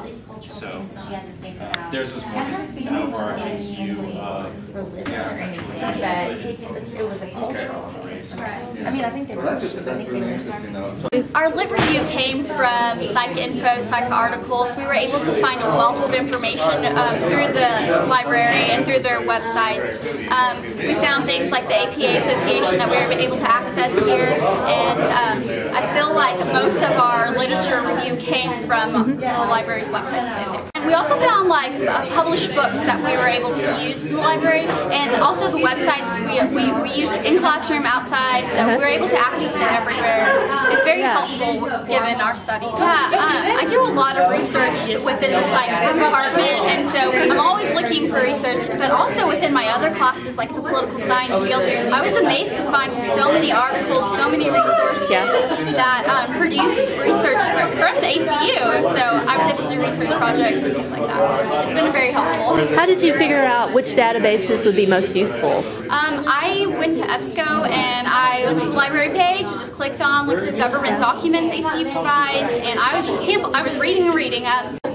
these cultural So things that she had to think about. theirs was more just an overarching view of religious or anything, but it was a cultural thing. I mean, I think they were Christians. I think they were. Our lit review came from Psych Info, Psych articles. We were able to find a wealth of information through the library and through their websites. We found things like the APA Association that we were able to access here, and I feel like most of our literature review came from the library's websites that they did. And we also found like published books that we were able to use in the library, and also the websites we used in classroom, outside, so we were able to access it everywhere. It's very helpful given our studies. Yeah, I do a lot of research within the psych department, and so I'm always looking for research, but also within my other classes like the political science field. I was amazed to find so many articles, so many resources that produce research from the ACU, so I was able to do research projects and things like that. It's been very helpful. How did you figure out which databases would be most useful? I went to EBSCO and I went to the library page, just clicked on look at the government documents ACU provides, and I was reading and reading.